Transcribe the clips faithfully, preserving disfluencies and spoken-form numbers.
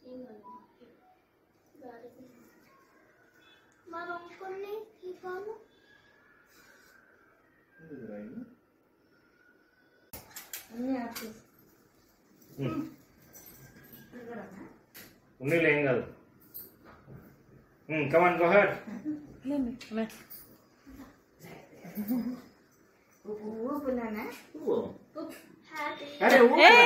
Hmm, come on, go ahead. Let me. Come here. Hey!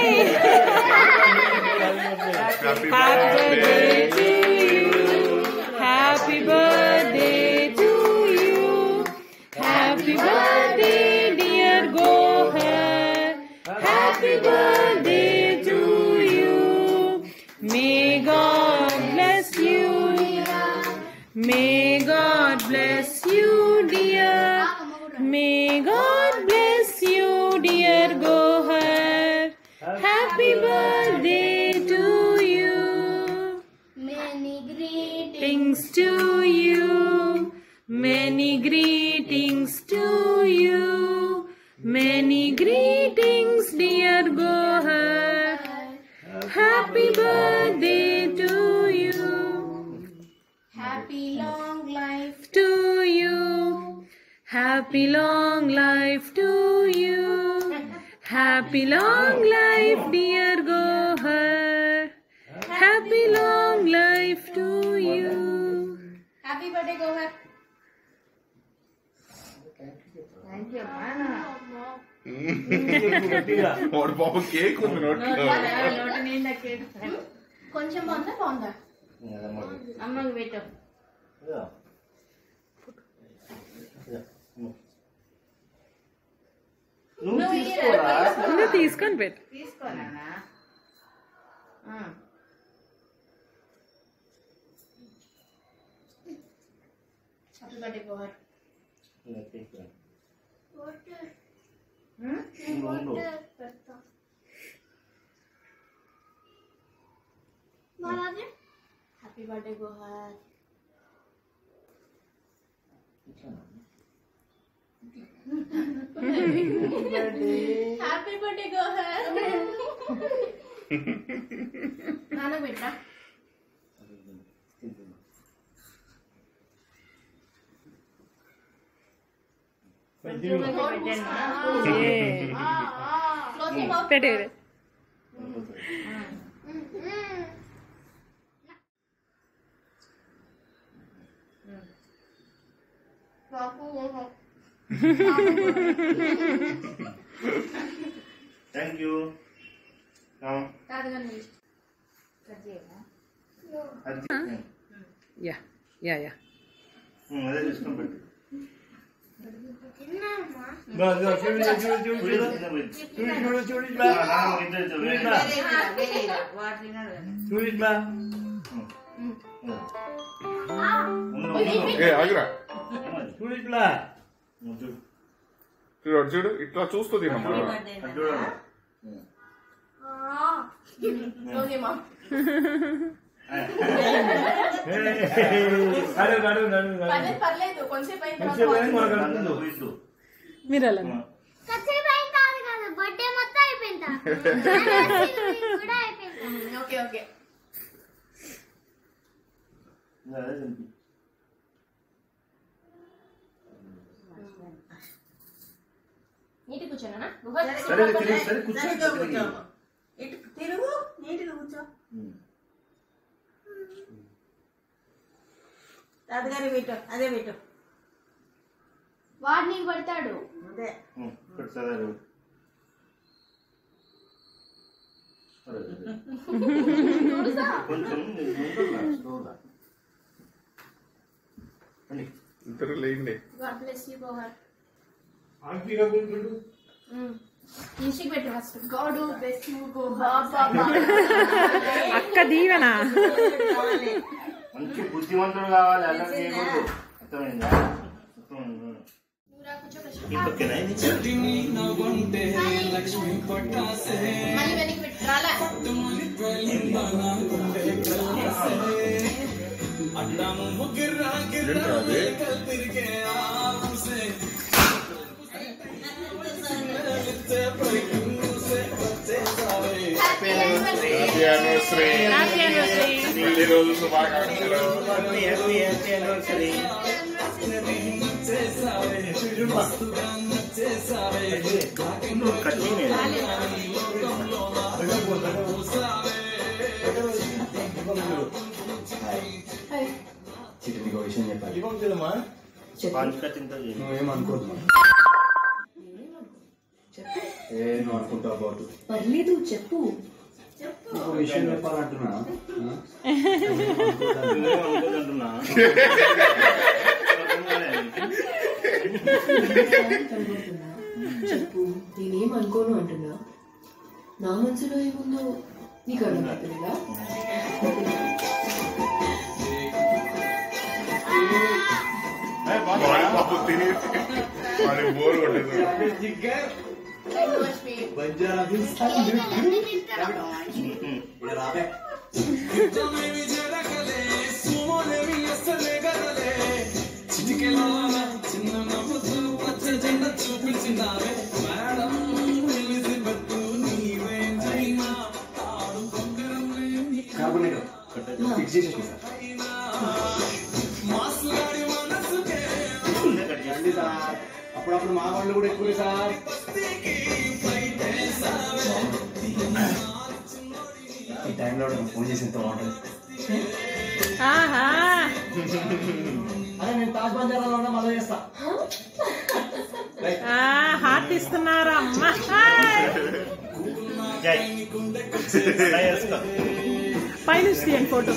Happy birthday to you. Happy birthday to you. Happy birthday, dear Gohar. Happy birthday to you. May God bless you. May God bless you, dear. May God bless you, dear Gohar. Happy birthday to you. Many greetings to you. Many greetings to you. Many greetings, dear Gohar. Happy birthday to you. Happy long life To you. Happy long life to you. Happy long life, dear Gohar. Happy long life to you. Happy birthday Gohar. Thank you Mama. और पापा cake ఉంది నోట్లో నోటి నిండా cake కొంచెం బాగుందా బాగుందా అమ్మకి పెట్టు నువ్వు తీసుకొని పెట్టు. తీసుకోనా happy birthday Gohar. Happy birthday Gohar. Happy birthday Gohar. నాన్న పెట్టా పెట్టు. Thank you. Now, yeah yeah yeah అదే తీసుకొని పెట్టు. చూడు చూడు ఇట్లా చూస్తూ తినమ్మా పర్లేదు కొంచెంసేపు అయిన మీరు అలా ఓకే ఓకే నీటి కూర్చోనా తిరుగు నీటిగా కూర్చో తాతగారి పెట్టు అదే పెట్టు వాడు నీకు పడతాడు అదే ఇద్దరు లేండి God bless you Gohar. ఇంటికి పెట్టు ఫస్ట్ గాడ్ బ్లెస్ యు అక్క దీవెన మంచి బుద్ధిమంతుడు కావాలి అలా చేయకూడదు అర్థమైందా మళ్ళీ వెనక్కి పెట్టు రాలా Happy happy anniversary happy anniversary పెళ్లి రోజు శుభాకాంక్షలు హ్యాపీ హ్యాపీ యానివర్సరీ. నీకు విషయం చెప్పాలి. నువ్వేమనుకోదు ఏ నువ్వు అనుకుంటావు బాటు పర్లేదు చెప్పు. ఒక విషయం చెప్పాలంటున్నా. అనుకోదంటున్నా చెప్పు. నేనేం అనుకోను అంటున్నా. నా మనసులో ఏముందో నీకు అర్థమవుతుందా? వాడి పాపం తిని వాడికి బోర్ కొట్టేది. ఫిక్స్ చేసేసి సార్ అప్పుడప్పుడు మా వాళ్ళు కూడా ఎక్కువ సార్. ఈ టైంలో ఫోన్ చేసి ఎంత బాగుంటుంది. ఆహా అదే నేను తాజ్ బంజారాలో ఉన్నా మళ్ళీ చేస్తా. హార్ట్ ఇస్తున్నారా అమ్మా. పైన తీయండి ఫోటో.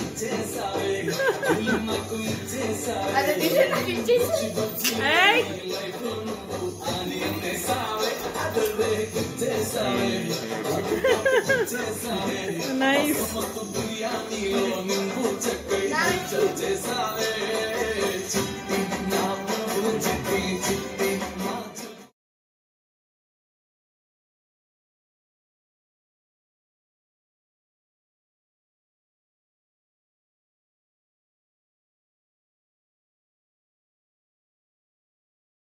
ఏయ్ నైస్.